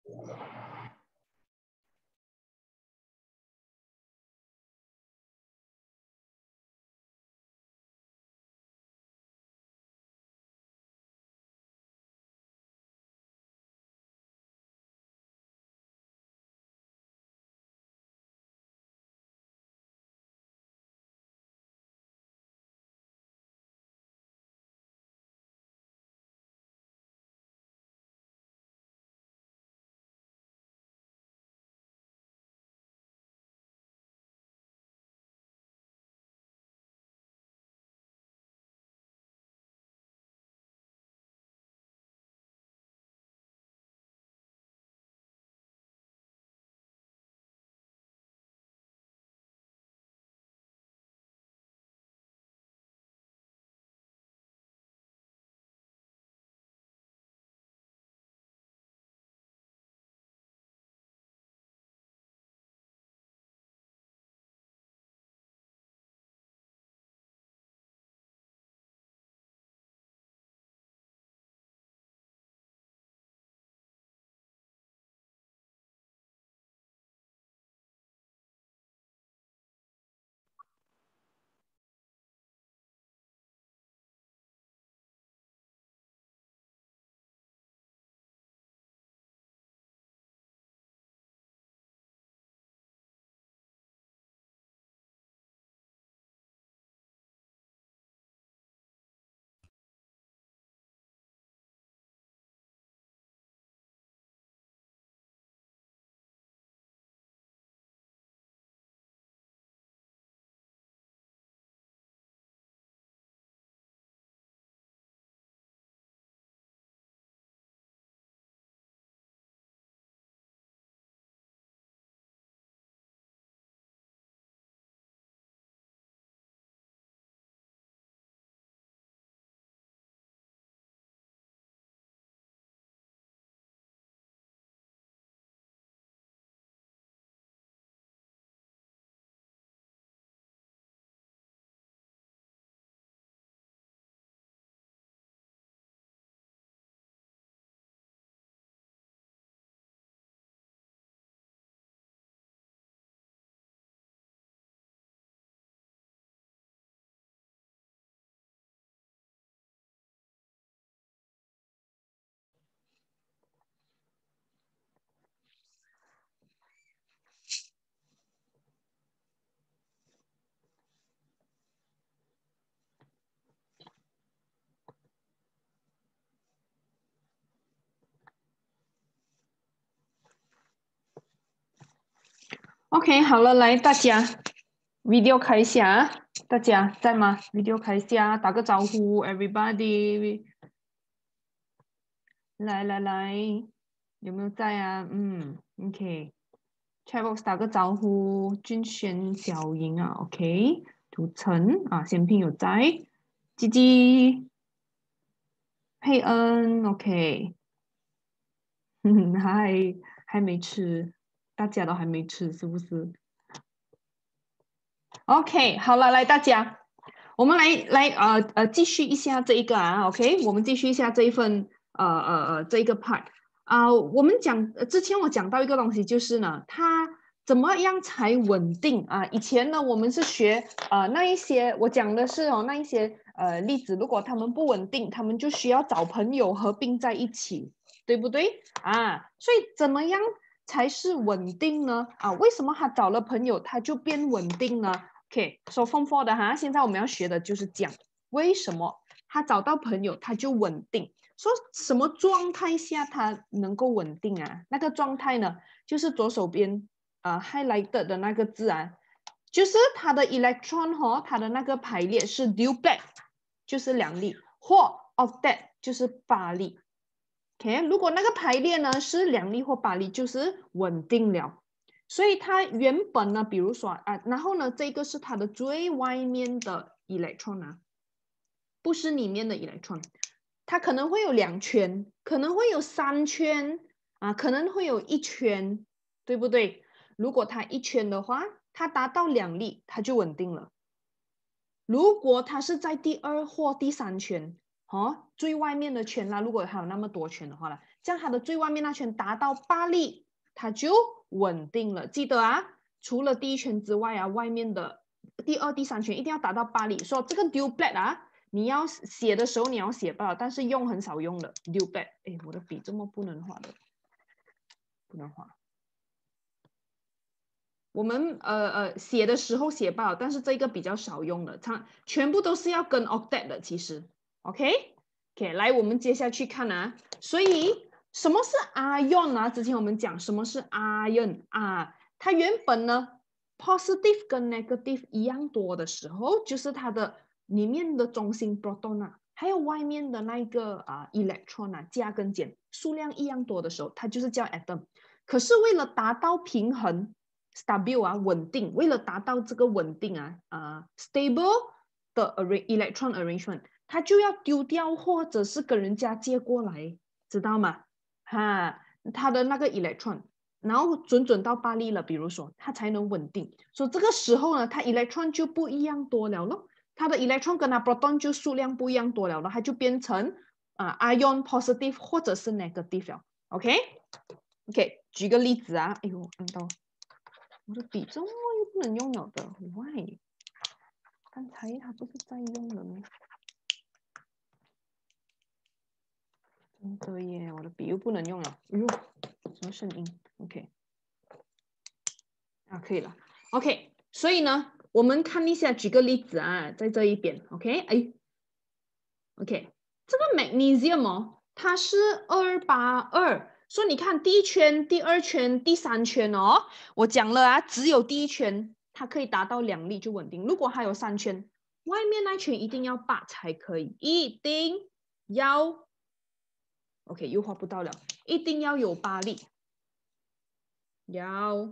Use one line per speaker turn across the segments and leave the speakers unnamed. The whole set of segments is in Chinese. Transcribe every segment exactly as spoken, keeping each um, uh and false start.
OK，好了，来大家，video 开一下啊，大家在吗？video 开一下，打个招呼，everybody。来来来，有没有在啊？嗯，OK。Chatbox 打个招呼，俊轩、小莹啊，OK。涂晨啊，先平有在，吉吉、佩恩，OK。嗯，还还没吃，大家都还没吃，是不是？OK，好了，来大家，我们来来呃呃继续一下这一个啊，OK，我们继续一下这一份呃呃呃这一个 part 啊、我们讲呃之前我讲到一个东西，就是呢，它怎么样才稳定啊？以前呢，我们是学呃那一些，我讲的是哦那一些呃例子，如果他们不稳定，他们就需要找朋友合并在一起，对不对啊？所以怎么样才是稳定呢？啊，为什么他找了朋友他就变稳定呢？OK，so form four 的哈，现在我们要学的就是讲为什么他找到朋友他就稳定，说什么状态下他能够稳定啊？那个状态呢，就是左手边啊、呃、highlighted 的那个字啊，就是它的 electron 哈、哦，它的那个排列是 duplex，就是两粒，或 octet 就是八粒。OK，如果那个排列呢是两粒或八粒，就是稳定了。所以它原本呢，比如说啊，然后呢，这个是它的最外面的 electron 啊，不是里面的 electron，它可能会有两圈，可能会有三圈啊，可能会有一圈，对不对？如果它一圈的话，它达到两粒，它就稳定了。如果它是在第二或第三圈， 哦，最外面的圈啦，如果还有那么多圈的话啦，这样它的最外面那圈达到八粒，它就稳定了。记得啊，除了第一圈之外啊，外面的第二、第三圈一定要达到八粒。说这个 duplet 啊，你要写的时候你要写吧，但是用很少用的 duplet。哎，我的笔这么不能画的，不能画。我们呃呃写的时候写吧，但是这个比较少用的，它全部都是要跟 octet 的，其实 ，OK。OK， 来，我们接下去看啊。所以什么是 ion 啊？之前我们讲什么是 ion 啊？它原本呢 positive 跟 negative 一样多的时候，就是它的里面的中心 proton 啊，还有外面的那个啊 electron 啊，加跟减数量一样多的时候，它就是叫 atom。可是为了达到平衡 ，stable 啊稳定，为了达到这个稳定啊啊、呃、stable 的 electron arrangement。他就要丢掉，或者是跟人家借过来，知道吗？哈，他的那个 electron，然后准准到八粒了，比如说，它才能稳定。所以这个时候呢，它 electron 就不一样多了咯。它的 electron 跟它 proton 就数量不一样多了了，它就变成啊、呃、ion positive 或者是 negative 了。OK，OK， 举个例子啊，哎呦，看到我的笔怎么又不能用了的 ？Why？ 刚才它不是在用了吗？真的耶，我的笔又不能用了。哎呦，什么声音 ？OK， 啊，可以了。OK， 所以呢，我们看一下，举个例子啊，在这一边 ，OK， 哎 ，OK， 这个 magnesium 哦，它是二八二，所以你看第一圈、第二圈、第三圈哦，我讲了啊，只有第一圈它可以达到两粒就稳定，如果还有三圈，外面那圈一定要八才可以，一定要。OK， 又画不到了，一定要有八粒，要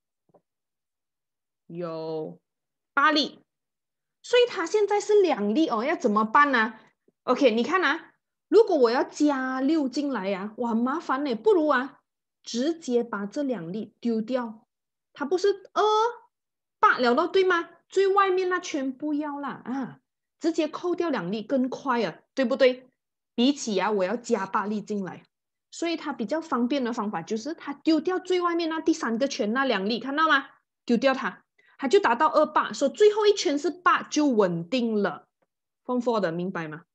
有八粒，所以它现在是两粒哦，要怎么办呢 ？OK， 你看啊，如果我要加六进来呀、啊，哇，很麻烦呢，不如啊，直接把这两粒丢掉，它不是二八了咯，对吗？最外面那圈不要啦啊，直接扣掉两粒更快啊，对不对？比起啊，我要加八粒进来。所以它比较方便的方法就是它丢掉最外面那第三个圈那两粒，看到吗？丢掉它，它就达到二八，说最后一圈是八就稳定了。Form four 的明白吗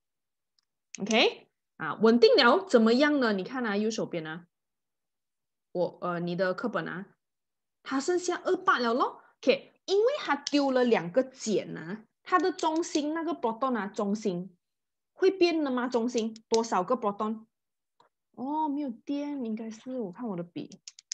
？OK 啊，稳定了怎么样呢？你看啊，右手边啊，我呃你的课本啊，它剩下二八了咯。OK， 因为它丢了两个减啊，它的中心那个 proton 啊，中心会变的吗？中心多少个 proton？哦，没有电，应该是我看我的笔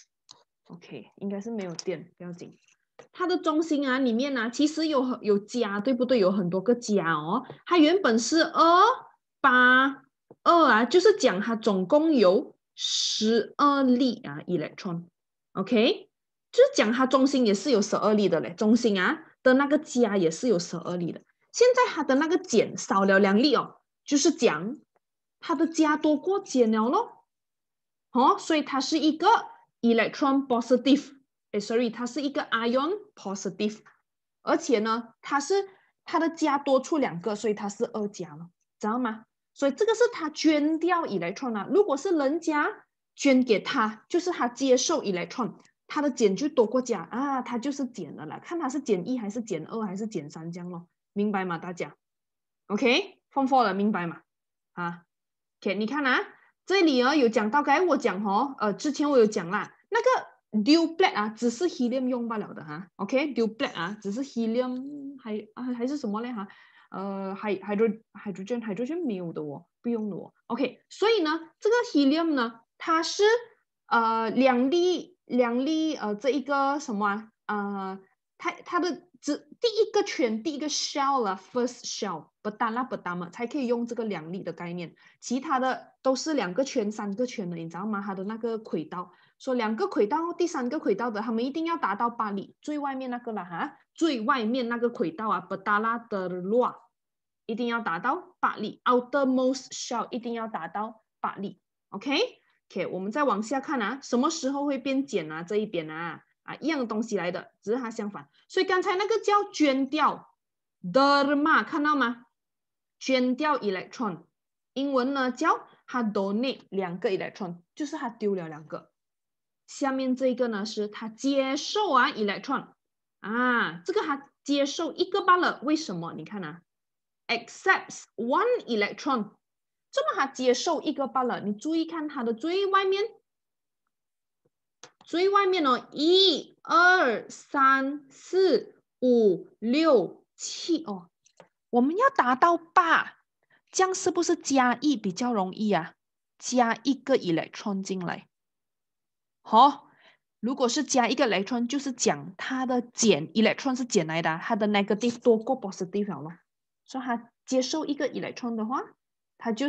，OK， 应该是没有电，不要紧。它的中心啊里面啊，其实有有加，对不对？有很多个加哦。它原本是二八二啊，就是讲它总共有十二粒啊 electron，OK， 就是讲它中心也是有十二粒的嘞，中心啊的那个加也是有十二粒的。现在它的那个减少了两粒哦，就是讲它的加多过减了咯，哦，所以它是一个 electron positive， 哎，sorry， 它是一个 ion positive， 而且呢，它是它的加多出两个，所以它是二加了，知道吗？所以这个是它捐掉 electron 啊，如果是人家捐给他，就是他接受 electron， 它的减就多过加啊，它就是减了啦，看它是减一还是减二还是减三这样咯，明白吗？大家 ？OK， Form four 了，明白吗？啊 ，OK， 你看啊。这里啊有讲到，刚才我讲哦，呃，之前我有讲啦，那个 duplet 啊，只是 helium 用罢了的哈 ，OK，duplet 啊，只是 helium 还啊还是什么嘞哈，呃，hy hydro hydrogen hydrogen 没有的哦，不用的哦 ，OK， 所以呢，这个 helium 呢，它是呃两粒两粒呃这一个什么啊，呃，它它的只第一个圈第一个 shell 了 ，first shell， 不达拉不达嘛，才可以用这个两粒的概念。其他的都是两个圈、三个圈的，你知道吗？它的那个轨道，说两个轨道，第三个轨道的，他们一定要达到八粒，最外面那个了哈，最外面那个轨道啊，不达拉的罗，一定要达到八粒 ，outermost shell 一定要达到八粒 ，OK，OK， 我们再往下看啊，什么时候会变碱啊？这一边啊，啊，一样的东西来的，只是它相反，所以刚才那个叫捐掉 derma， 看到吗？ 捐掉 electron， 英文呢叫它 donate 两个 electron， 就是它丢了两个。下面这个呢是它接受啊 electron 啊，这个它接受一个罢了，为什么？你看啊 ，accepts one electron， 这么它接受一个罢了，你注意看它的最外面，最外面哦，一、二、三、四、五、六、七哦，我们要达到八，这样是不是加一比较容易啊？加一个 electron 进来，好、哦。如果是加一个 electron， 就是讲它的减 electron 是减来的，它的 negative 多过 positive 了咯。所以它接受一个 electron 的话，它就是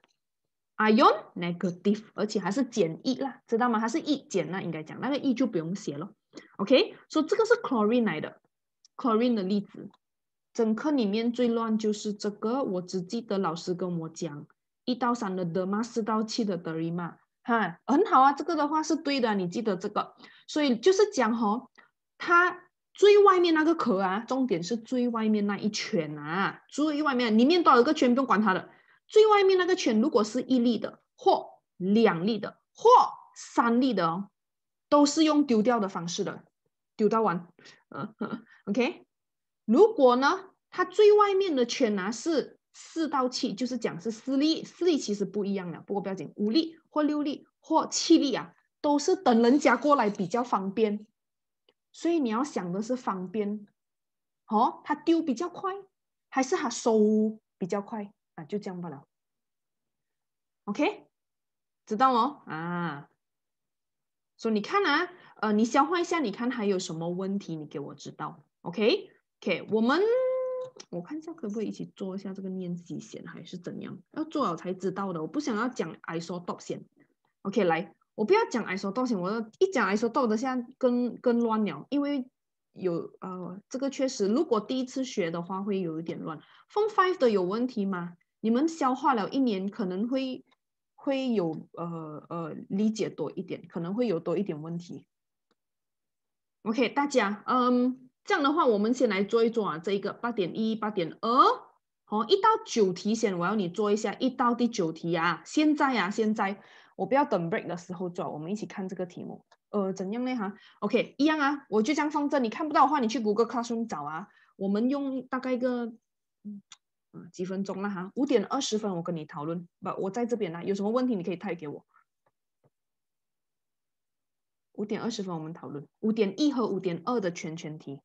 ion negative， 而且还是减一啦，知道吗？它是一减啦，应该讲那个一就不用写了。OK， 所以这个是 chlorine 来的 ，chlorine 的例子。整课里面最乱就是这个，我只记得老师跟我讲，一到三的德嘛，四到七的德瑞嘛。哈，很好啊，这个的话是对的，你记得这个，所以就是讲哦，它最外面那个壳啊，重点是最外面那一圈啊，最外面里面多少个圈不用管它的，最外面那个圈如果是一粒的，或两粒的，或三粒的哦，都是用丢掉的方式的，丢到完，呃，OK，如果呢，它最外面的圈啊是四到七，就是讲是四粒，四粒其实不一样的，不过不要紧，五粒或六粒或七粒啊，都是等人家过来比较方便，所以你要想的是方便，哦，它丢比较快，还是它收比较快啊？就这样罢了。OK， 知道哦啊，所以你看啊，呃，你消化一下，你看还有什么问题，你给我知道。OK，OK， 我们。我看一下可不可以一起做一下这个练习先，还是怎样？要做了才知道的。我不想要讲 isotope 先。OK， 来，我不要讲 isotope 先，我一讲 isotope 的现在更更乱了，因为有呃这个确实，如果第一次学的话会有一点乱。Form Five 的有问题吗？你们消化了一年，可能会会有呃呃理解多一点，可能会有多一点问题。OK， 大家，嗯。这样的话，我们先来做一做啊，这一个八点一、八点二，好，一到九题先，我要你做一下一到第九题啊。现在啊，现在我不要等 break 的时候做，我们一起看这个题目。呃，怎样呢？哈 ，OK， 一样啊，我就这样放这，你看不到的话，你去 Google Classroom 找啊。我们用大概一个嗯几分钟了哈，五点二十分我跟你讨论，不，我在这边呢，有什么问题你可以 type 给我。五点二十分我们讨论五点一和五点二的全全题。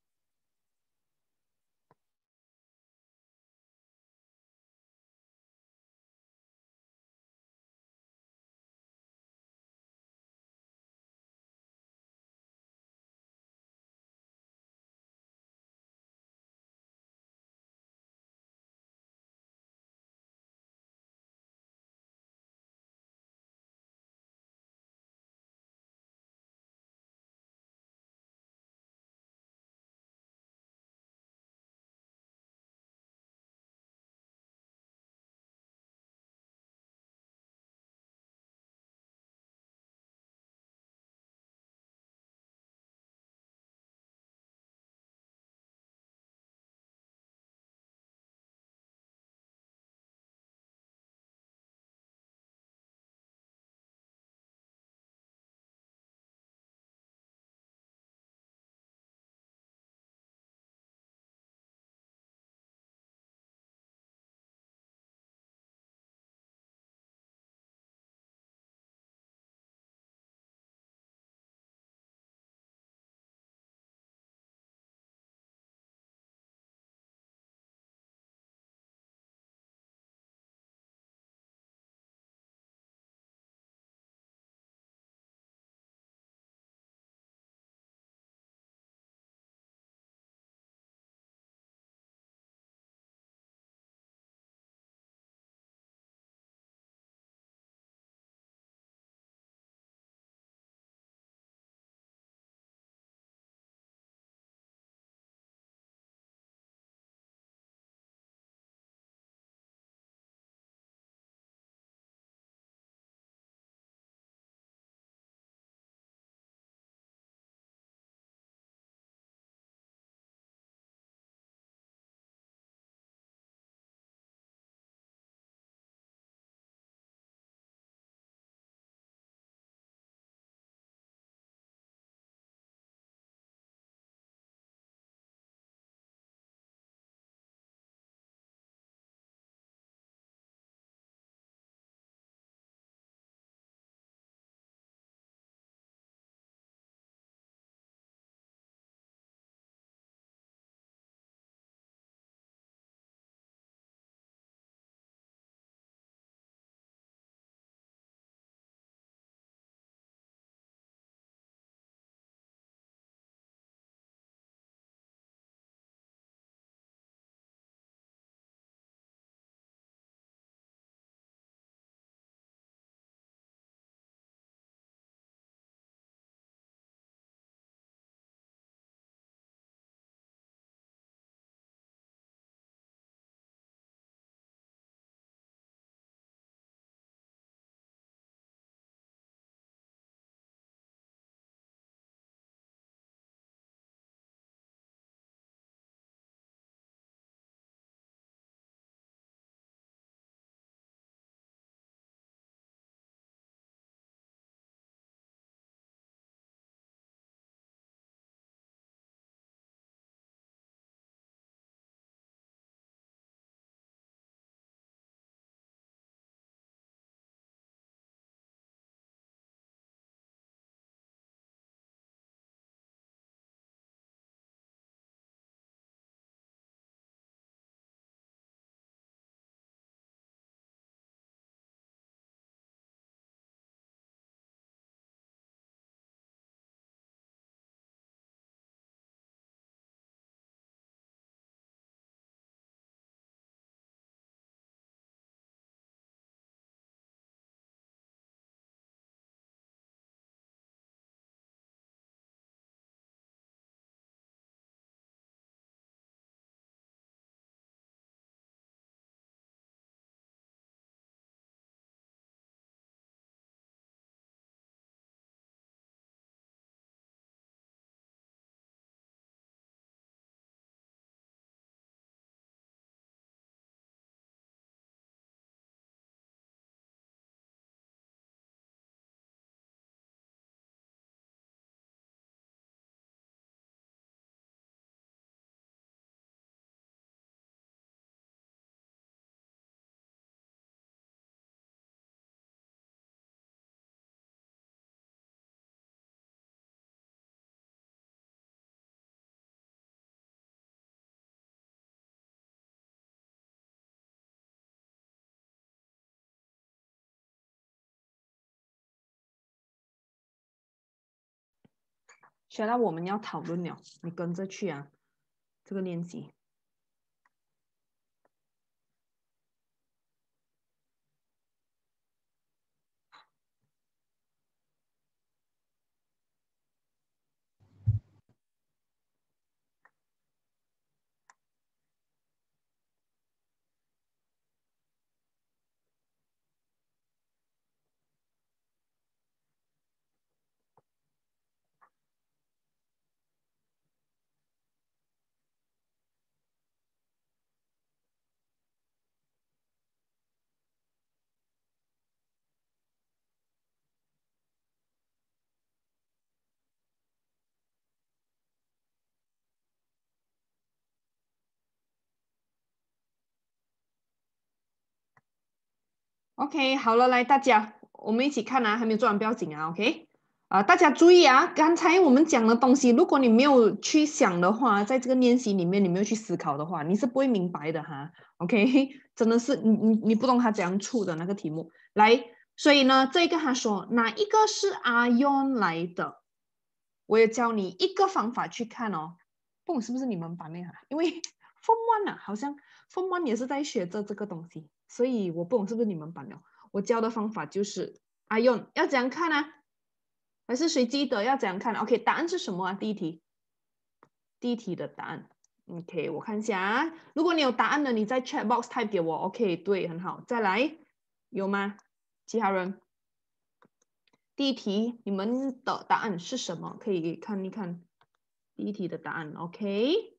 学到我们要讨论了，你跟着去啊，这个练习。OK， 好了，来大家，我们一起看啊，还没有做完不要紧啊 ，OK， 啊、呃，大家注意啊，刚才我们讲的东西，如果你没有去想的话，在这个练习里面你没有去思考的话，你是不会明白的哈 ，OK， 真的是你你你不懂他怎样出的那个题目，来，所以呢，这个他说哪一个是阿 yon 来的，我也教你一个方法去看哦，不懂是不是你们班内哈，因为 Form One 啊，好像 Form One 也是在学着这个东西。所以我不懂是不是你们班的，我教的方法就是阿用要怎样看啊？还是谁记得要怎样看 ？OK， 答案是什么啊？第一题，第一题的答案。OK， 我看一下啊。如果你有答案的，你在 chat box type 给我。OK， 对，很好。再来，有吗？其他人？第一题你们的答案是什么？可以看一看第一题的答案。OK，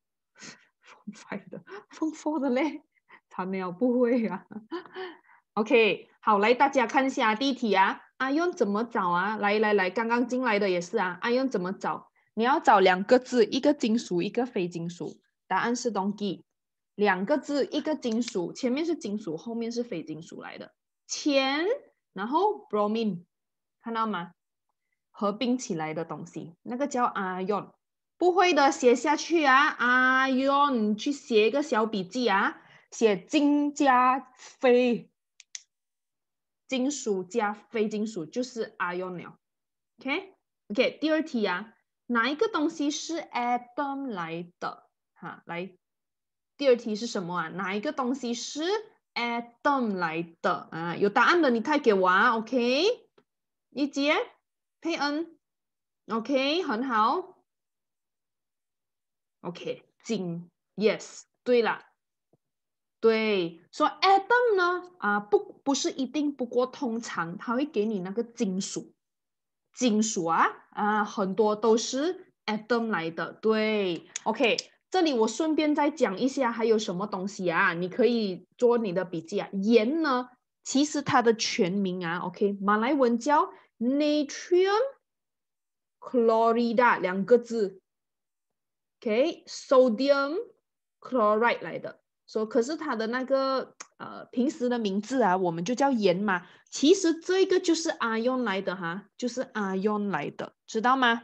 Form Five 的 ，Form Four 的嘞。惨了，不会啊。OK， 好，来大家看一下第一题啊，阿用怎么找啊？来来来，刚刚进来的也是啊，阿用怎么找？你要找两个字，一个金属，一个非金属。答案是 donkey， 两个字，一个金属，前面是金属，后面是非金属来的。铅，然后 bromine， 看到吗？合并起来的东西，那个叫阿用。不会的，写下去啊，阿用，去写一个小笔记啊。写金加非，金属加非金属就是 ion 了。OK OK， 第二题啊，哪一个东西是 atom 来的？哈，来，第二题是什么啊？哪一个东西是 atom 来的？啊，有答案的你太给我啊。OK， 一杰，佩恩 ，OK， 很好。OK， 金 ，Yes， 对了。对，说 atom 呢，啊，不不是一定，不过通常它会给你那个金属，金属啊，啊，很多都是 atom 来的。对 ，OK， 这里我顺便再讲一下，还有什么东西啊？你可以做你的笔记啊。盐呢，其实它的全名啊 ，OK， 马来文叫 natrium chloride 两个字 ，OK，sodium chloride 来的。说，可是它的那个呃平时的名字啊，我们就叫盐嘛。其实这个就是阿用来的哈，就是阿用来的，知道吗？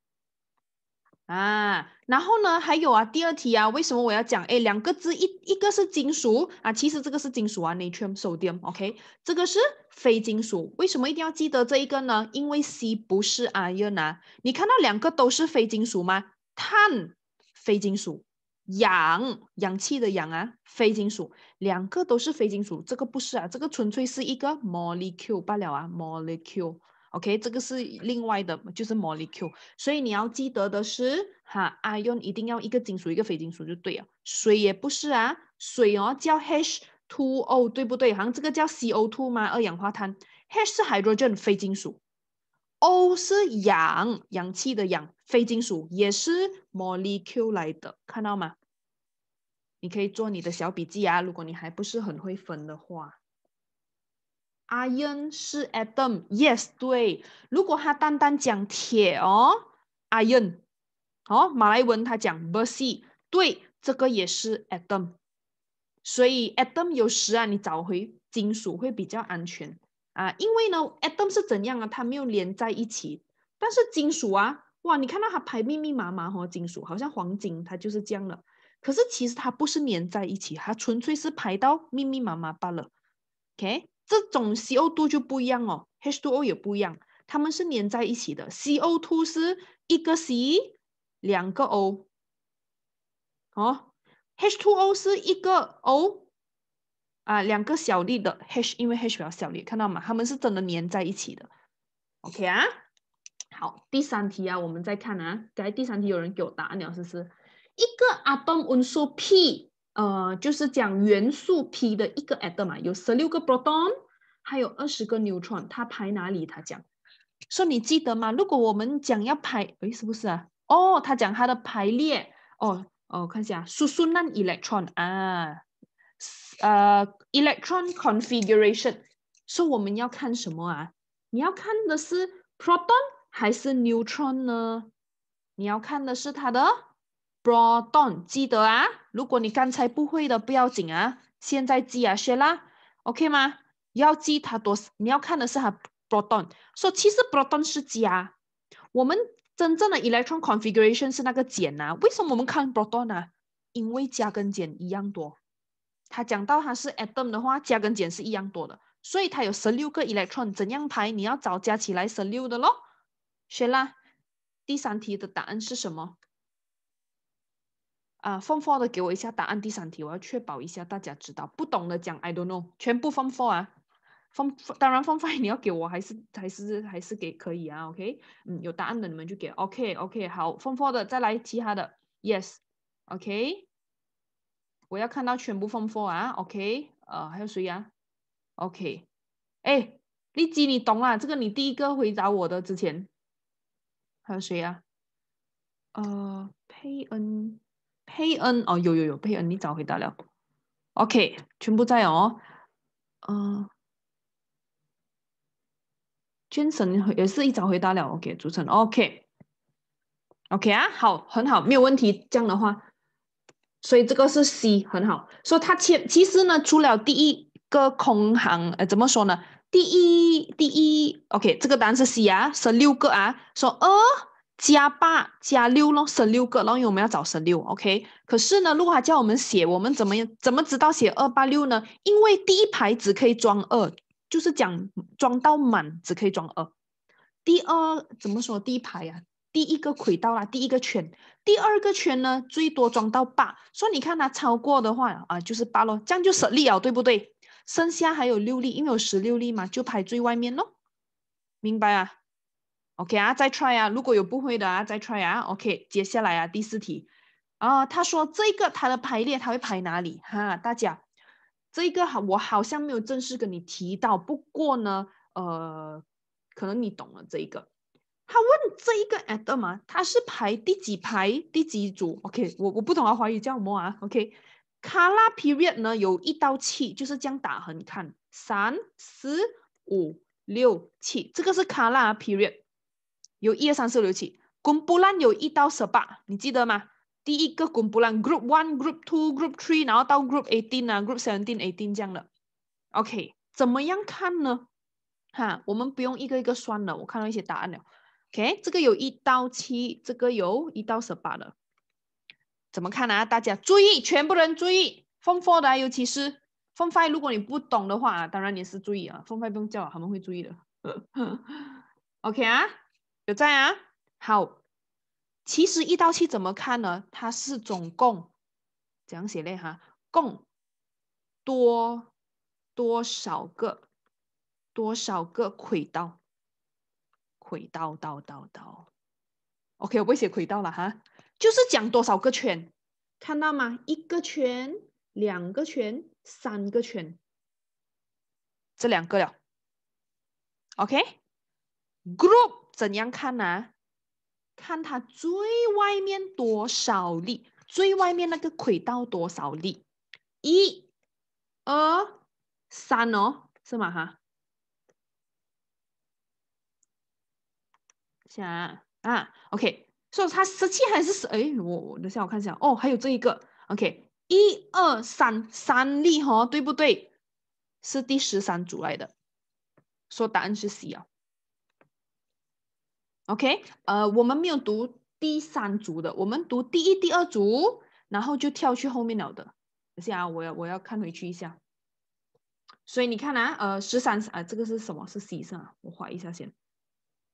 啊，然后呢，还有啊，第二题啊，为什么我要讲？哎，两个字，一一个是金属啊，其实这个是金属啊 ，natrium sodium，OK，、okay? 这个是非金属。为什么一定要记得这一个呢？因为 C 不是 iron 啊，你看到两个都是非金属吗？碳非金属。氧，氧气的氧啊，非金属，两个都是非金属，这个不是啊，这个纯粹是一个 molecule 罢了啊 ，molecule，OK，、okay? 这个是另外的，就是 molecule，所以你要记得的是，哈，ion 一定要一个金属一个非金属就对了，水也不是啊，水哦叫 H 二 O 对不对？好像这个叫 C O 二 吗？二氧化碳 ，H 是 hydrogen 非金属。O 是氧，氧气的氧，非金属也是 molecule 来的，看到吗？你可以做你的小笔记啊，如果你还不是很会分的话。Iron 是 atom，yes 对。如果他单单讲铁哦 ，iron， 哦，马来文他讲 besi， 对，这个也是 atom。所以 atom 有时啊，你找回金属会比较安全。啊，因为呢 ，atom 是怎样啊？它没有连在一起，但是金属啊，哇，你看到它排密密麻麻哦，金属好像黄金，它就是这样的。可是其实它不是连在一起，它纯粹是排到密密麻麻罢了。OK， 这种 C O 二 就不一样哦 ，H 二 O 也不一样， 它们是粘在一起的。C O 二 是一个 C， 两个 O。哦 ，H 二 O 是一个 O， 啊，两个小粒的 H， 因为 H 比较小粒，看到吗？它们是真的粘在一起的。OK 啊，好，第三题啊，我们再看啊，刚才第三题有人给我答案了，是不是？一个 atom 元素 P， 呃，就是讲元素 P 的一个 atom 嘛，有十六个 proton， 还有二十个 neutron， 它排哪里？他讲，说你记得吗？如果我们讲要排，诶，是不是啊？哦，他讲它的排列，哦哦，看一下 susunan electron 啊，呃 electron configuration， 所以我们要看什么啊？你要看的是 proton 还是 neutron 呢？你要看的是它的 proton， 记得啊。如果你刚才不会的，不要紧啊，现在记啊，学啦 ，OK 吗？要记它多，你要看的是它 proton。所以其实 proton 是加，我们真正的 electron configuration 是那个减啊。为什么我们看 proton 啊？因为加跟减一样多。他讲到它是 atom 的话，加跟减是一样多的，所以它有十六个 electron， 怎样排？你要找加起来十六的咯。学啦，第三题的答案是什么？啊 ，Form four 的给我一下答案。第三题我要确保一下大家知道，不懂的讲 I don't know， 全部 Form four 啊。Form 当然 Form five 你要给我还是还是还是给可以啊 ，OK， 嗯，有答案的你们就给 OK OK 好 ，Form four 的再来其他的 Yes OK， 我要看到全部 Form four 啊 OK， 呃还有谁呀、啊、OK， 哎，丽基你懂啦，这个你第一个回答我的之前还有谁呀、啊？呃，佩恩佩恩哦有有有佩恩你早回答了 OK 全部在哦，呃。Jason 也是一早回答了 ，OK， 主持人 OK，OK、OK 啊，好，很好，没有问题。这样的话，所以这个是 C， 很好。所以它其其实呢，除了第一个空行，呃，怎么说呢？第一第一 ，OK， 这个答案是 C 啊，十六个啊，说二加八加六咯，十六个，然后因为我们要找十六 ，OK。可是呢，如果他叫我们写，我们怎么怎么知道写二八六呢？因为第一排只可以装二。就是讲装到满只可以装二，第二怎么说？第一排呀、啊，第一个轨道啦，第一个圈，第二个圈呢最多装到八，所以你看它超过的话啊就是八咯，这样就十粒了，对不对？剩下还有六粒，因为有十六粒嘛，就排最外面咯，明白啊 ？OK 啊，再 try 啊，如果有不会的啊，再 try 啊。OK， 接下来啊第四题啊，他说这个它的排列它会排哪里？哈，大家。这个好，我好像没有正式跟你提到，不过呢，呃，可能你懂了这一个。他问这一个 atom 嘛，它是排第几排第几组 ？OK， 我我不懂啊，华语叫什么啊 ？OK，color period 呢有一到七，就是这样打横看，三、四、五、六、七，这个是 color period，有一二三四五六七。kumpulan 有一到十八，你记得吗？第一个 kumpulan group one group two group three 然后到 group eighteen 啊 group seventeen eighteen 这样的 OK 怎么样看呢哈我们不用一个一个算了我看到一些答案了 OK 这个有一到七这个有一到十八的怎么看啊大家注意全部人注意 Form four 的、啊、尤其是 Form five 如果你不懂的话当然你是注意啊 Form five 不用叫他们会注意的OK 啊有在啊好其实一到七怎么看呢？它是总共怎样写嘞？哈，共多多少个多少个轨道？轨道道道道。OK，我不会写轨道了哈，就是讲多少个圈，看到吗？一个圈，两个圈，三个圈，这两个了。OK，group 怎样看呢、啊？看它最外面多少粒，最外面那个轨道多少粒？一、二、三哦，是吗？哈，想啊，OK，所以它十七还是十？哎，我我等下我看一下，哦，还有这一个，OK，一二三三粒哦，对不对？是第十三组来的，说答案是 C 啊。OK，呃，我们没有读第三组的，我们读第一、第二组，然后就跳去后面了的。等下我要我要看回去一下。所以你看啊，呃，十三啊，这个是什么？是 C 是吗？我画一下先。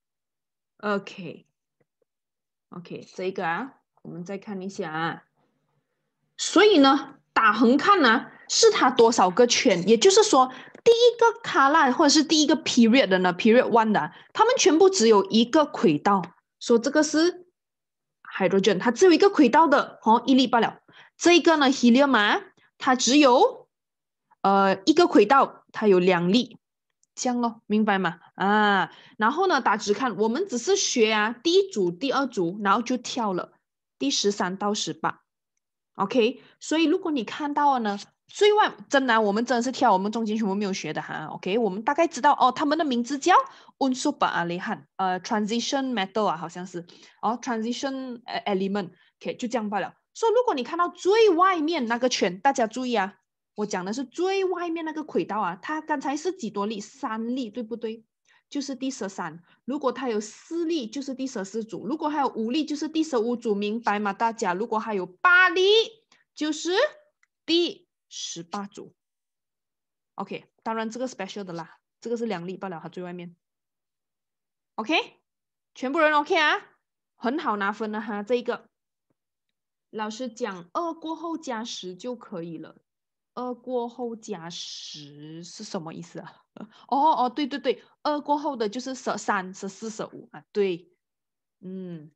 OK，OK，、okay. okay, 这一个啊，我们再看一下啊。所以呢，打横看呢，是它多少个圈？也就是说，第一个 column 或者是第一个 period 的呢 ，period one 的，它们全部只有一个轨道。说这个是 hydrogen， 它只有一个轨道的，哦，一粒罢了。这一个呢 helium 啊，它只有呃一个轨道，它有两粒。这样咯，明白吗？啊，然后呢，打直看，我们只是学啊，第一组、第二组，然后就跳了第十三到十八。OK， 所以如果你看到了呢，最外真的、啊，我们真的是跳，我们中间全部没有学的哈。OK， 我们大概知道哦，他们的名字叫 unsur peralihan， 呃 ，transition metal 啊，好像是哦 ，transition element，OK， 就这样罢了。所以如果你看到最外面那个圈，大家注意啊，我讲的是最外面那个轨道啊，它刚才是几多粒？三粒，对不对？就是第十三，如果它有四粒，就是第十四组；如果还有五粒，就是第十五组，明白吗？大家，如果还有八粒，就是第十八组。OK， 当然这个 special 的啦，这个是两粒罢了，它最外面。OK， 全部人 OK 啊？很好拿分了哈，这一个。老师讲二过后加十就可以了。二过后加十是什么意思啊？哦哦，对对对，二过后的就是十三、十四、十五啊，对，嗯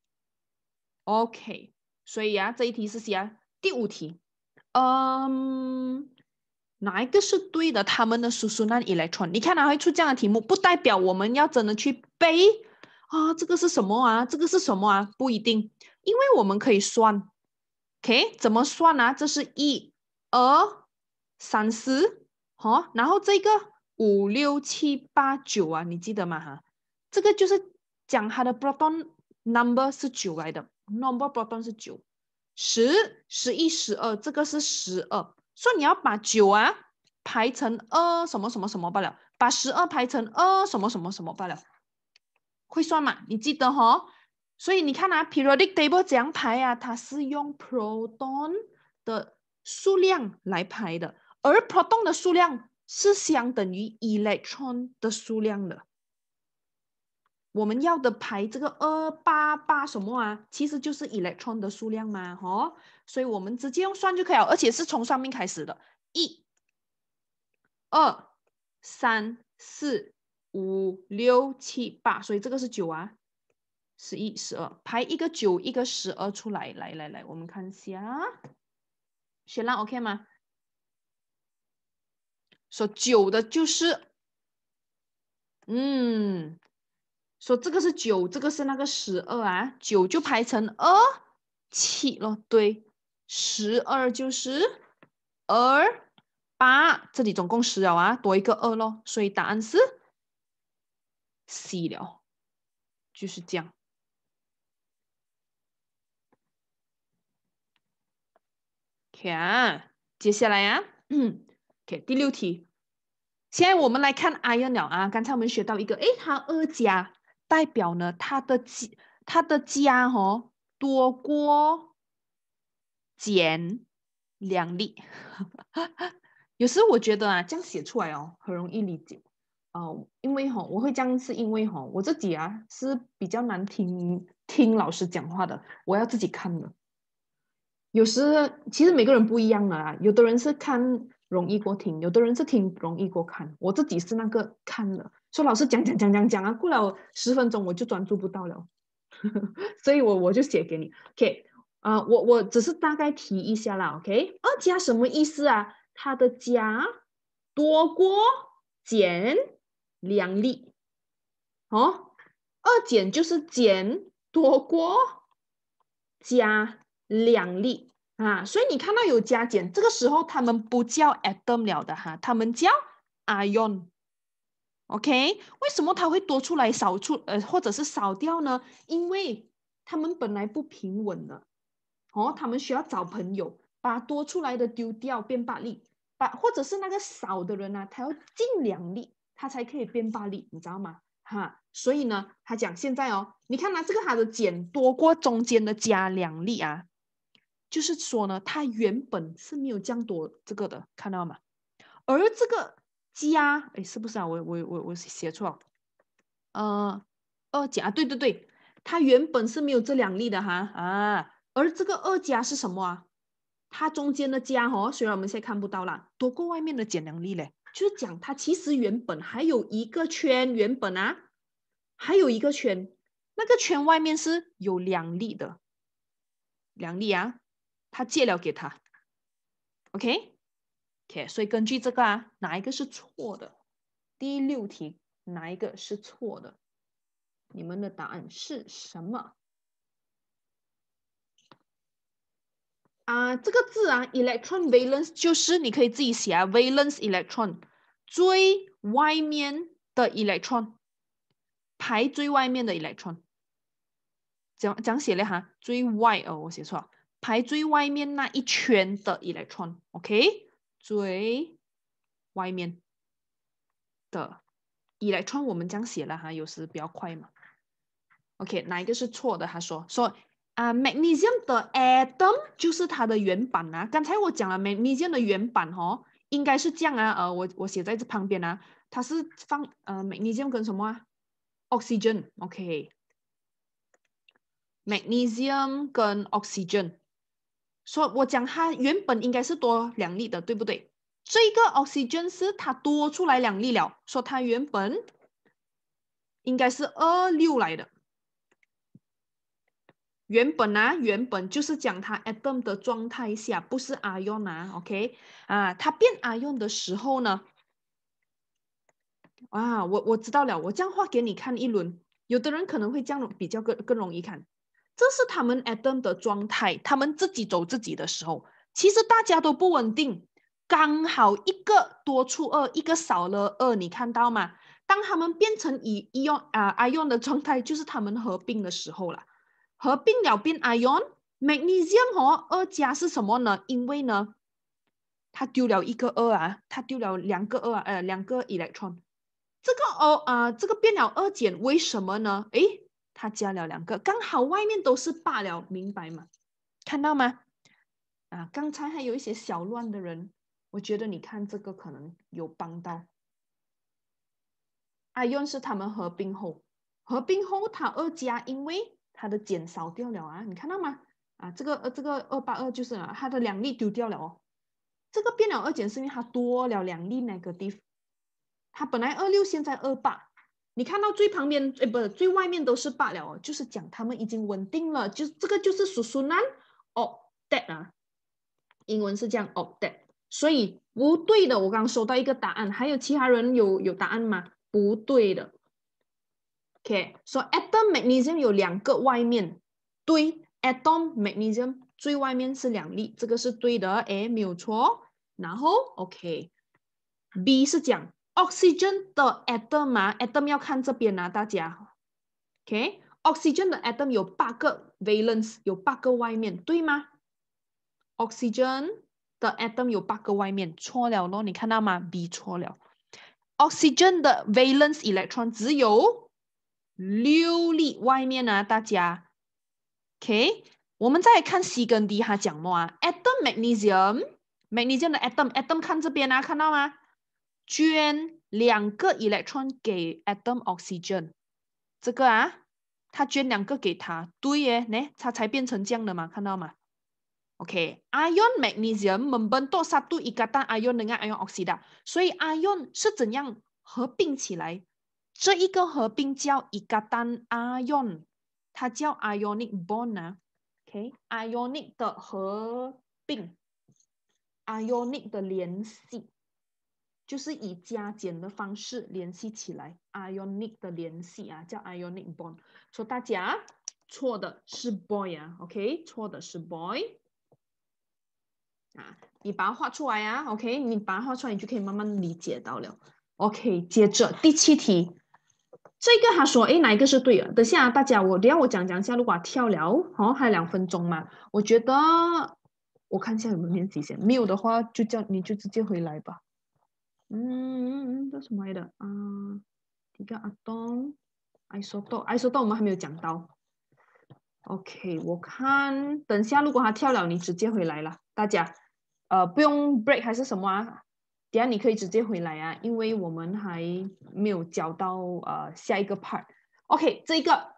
，OK， 所以啊，这一题是谁啊？第五题，嗯，哪一个是对的？他们的叔叔那 electron， 你看哪会出这样的题目，不代表我们要真的去背啊，这个是什么啊？这个是什么啊？不一定，因为我们可以算 ，OK， 怎么算啊？这是一、二、三、四，好，然后这个五六七八九啊，你记得吗？哈，这个就是讲它的 proton number 是九来的 ，number proton 是九，十、十一、十二，这个是十二，所以你要把九啊排成二什么什么什么罢了，把十二排成二什么什么什么罢了，会算吗？你记得哈？所以你看啊 ，periodic table 怎样排啊？它是用 proton 的数量来排的，而 proton 的数量是相等于 electron 的数量的。我们要的排这个二八八什么啊？其实就是 electron 的数量嘛，哦，所以我们直接用算就可以了，而且是从上面开始的，一、二、三、四、五、六、七、八，所以这个是九啊。十一、十二，排一个九，一个十二出来，来来来，我们看一下，雪浪 OK 吗？说九的就是，嗯，说这个是九，这个是那个十二啊，九就排成二七咯，对，十二就是二八，这里总共十了啊，多一个二咯，所以答案是 C 了，就是这样。看，接下来啊，嗯，OK，第六题。现在我们来看 iron 了啊，刚才我们学到一个，诶，它二加代表呢，它的加它的加哦多过减两粒。有时我觉得啊，这样写出来哦，很容易理解哦，因为哈、哦，我会这样是因为哈、哦，我自己啊是比较难听听老师讲话的，我要自己看的。有时其实每个人不一样的啊，有的人是看容易过听，有的人是听容易过看。我自己是那个看的，说老师讲讲讲讲讲啊，过了十分钟我就专注不到了，所以我我就写给你。OK，啊、呃，我我只是大概提一下啦。OK，二加什么意思啊？它的加多过减两粒，哦，二减就是减多过加两粒啊，所以你看到有加减，这个时候他们不叫 atom 了的哈，他们叫 ion。OK， 为什么它会多出来少出呃或者是少掉呢？因为他们本来不平稳的，哦，他们需要找朋友把多出来的丢掉变八粒，把或者是那个少的人呢、啊，他要进两粒，他才可以变八粒，你知道吗？哈，所以呢，他讲现在哦，你看啊，这个它的减多过中间的加两粒啊，就是说呢，它原本是没有这样多这个的，看到吗？而这个加，哎，是不是啊？我我我我写错了，呃，二加，对对对， 它原本是没有这两粒的哈啊，而这个二加是什么啊？它中间的加哦，虽然我们现在看不到啦，多过外面的减两粒嘞，就是讲它其实原本还有一个圈，原本啊还有一个圈，那个圈外面是有两粒的，两粒啊，它借了给他 ，OK OK， 所以根据这个啊，哪一个是错的？第六题哪一个是错的？你们的答案是什么？啊，这个字啊 ，electron valence 就是你可以自己写啊 ，valence electron 最外面的 electron 排最外面的 electron， 讲讲写了哈，最外哦，我写错了，排最外面那一圈的 electron，OK， 最外面的 electron 我们这样写了哈，有时比较快嘛。OK， 哪一个是错的？他说说。啊、uh, ，magnesium 的 atom 就是它的原版啊。刚才我讲了 magnesium 的原版哦，应该是这样啊。呃，我我写在这旁边啊，它是放呃 magnesium 跟什么啊 ？oxygen，OK。magnesium 跟 oxygen， 所以我讲它原本应该是多两粒的，对不对？这个 oxygen 是它多出来两粒了，说它原本应该是二六来的。原本啊，原本就是讲它 atom 的状态下，不是 ion 啊 ，OK 啊，它变 ion 的时候呢，啊，我我知道了，我这样画给你看一轮，有的人可能会这样比较更更容易看，这是他们 atom 的状态，他们自己走自己的时候，其实大家都不稳定，刚好一个多出二，一个少了二，你看到吗？当他们变成以 ion 啊 ion 的状态，就是他们合并的时候了。合并了变 ion，magnesium 哦，二加是什么呢？因为呢，它丢了一个二啊，它丢了两个二啊，呃，两个 electron。这个哦啊、呃，这个变了二减，为什么呢？诶，它加了两个，刚好外面都是罢了，明白吗？看到吗？啊，刚才还有一些小乱的人，我觉得你看这个可能有帮到。ion 是他们合并后，合并后它二加，因为它的减少掉了啊，你看到吗？啊，这个呃这个二八二就是啊，它的两粒丢掉了哦。这个变了二减是因为它多了两粒 negative， 它本来二六，现在二八。你看到最旁边，哎，不，最外面都是八了哦，就是讲他们已经稳定了，就这个就是属属难 octet 啊，英文是这样 octet， 所以不对的。我刚刚收到一个答案，还有其他人有有答案吗？不对的。OK， so atom magnesium 有两个外面，对 ，atom magnesium 最外面是两粒，这个是对的，哎，没有错。然后 OK，B 是讲 oxygen 的 atom 嘛 ，atom 要看这边啊，大家 ，OK，oxygen 的 atom 有八个 valence， 有八个外面，对吗 ？oxygen 的 atom 有八个外面，错了咯，你看到吗 ？B 错了 ，oxygen 的 valence electron 只有六粒外面啊，大家 ，OK， 我们再来看 C 跟 D， 它讲么啊 ？atom magnesium，magnesium 的 atom，atom 看这边啊，看到吗？捐两个 electron 给 atom oxygen， 这个啊，他捐两个给他，对耶，呢，它才变成这样的嘛，看到吗 ？OK，ion magnesium membentuk satu ikatan ion dengan ion oksida， 所以 ion 是怎样合并起来？这一个合并叫 ikatan ion， 它叫 ionic bond 啊 ，OK，ionic 的合并 ，ionic 的联系，就是以加减的方式联系起来 ，ionic 的联系啊，叫 ionic bond。说大家错的是 boy 啊 ，OK， 错的是 boy。啊，你把它画出来啊 ，OK， 你把它画出来，你就可以慢慢理解到了。OK， 接着第七题，这个他说，哎，哪一个是对的？等下大家，我等下我讲讲一下，如果跳了，好，还有两分钟嘛，我觉得我看一下有没有练习先，没有的话就叫你就直接回来吧。嗯，这什么来的啊？第一个阿东，isotop，isotop 我们还没有讲到。OK， 我看等下如果他跳了，你直接回来了，大家。呃，不用 break 还是什么啊？等下你可以直接回来啊，因为我们还没有教到呃下一个 part。OK， 这个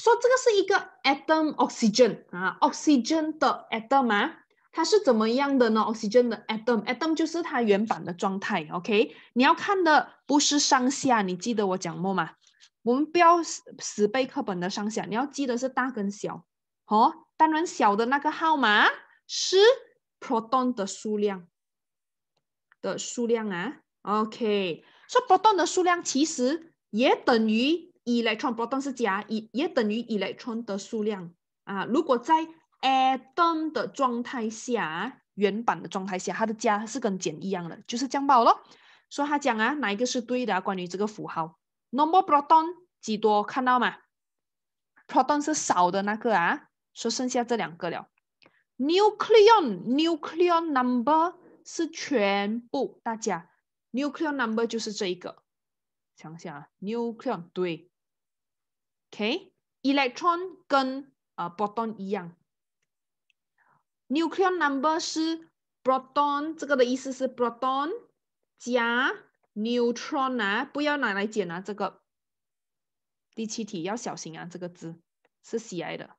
说这个是一个 atom oxygen 啊 ，oxygen 的 atom 啊，它是怎么样的呢 ？oxygen 的 atom，atom 就是它原版的状态 ，OK？ 你要看的不是上下，你记得我讲过吗？我们不要死死背课本的上下，你要记得是大跟小，哦，当然小的那个号码是 proton 的数量的数量啊 ，OK？ 所以 proton 的数量其实也等于 electron proton 是加，也也等于 electron 的数量啊。如果在 atom 的状态下，原版的状态下，它的加是跟减一样的，就是这样罢了。所以他讲啊，哪一个是对的、啊？关于这个符号 ，normal proton 几多看到吗 ？proton 是少的那个啊，所以剩下这两个了。nucleon nucleon number 是全部，大家 nucleon number 就是这一个。想想啊 ，nucleon 对 ，OK，electron 跟呃 proton 一样 ，nucleon number 是 proton， 这个的意思是 proton 加 neutron 啊，不要拿来减啊，这个第七题要小心啊，这个字是 C I 的。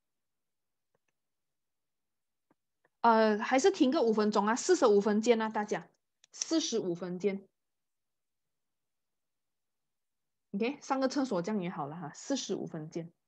呃，还是停个五分钟啊，四十五分见啊，大家，四十五分见。OK， 上个厕所这样也好了哈，四十五分见。